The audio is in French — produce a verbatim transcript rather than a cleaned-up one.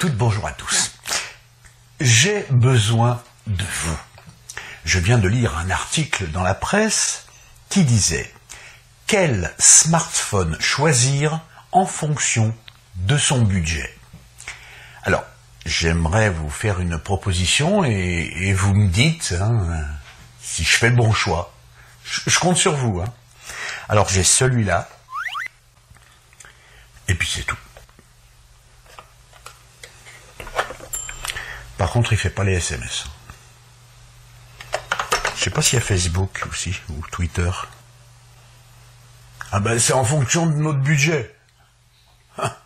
toutes, bonjour à tous. J'ai besoin de vous. Je viens de lire un article dans la presse qui disait « Quel smartphone choisir en fonction de son budget ?» Alors, j'aimerais vous faire une proposition et, et vous me dites hein, si je fais le bon choix. Je, je compte sur vous. Hein. Alors, j'ai celui-là. Et puis c'est tout. Par contre, il fait pas les S M S. Je sais pas s'il y a Facebook aussi, ou Twitter. Ah ben, c'est en fonction de notre budget.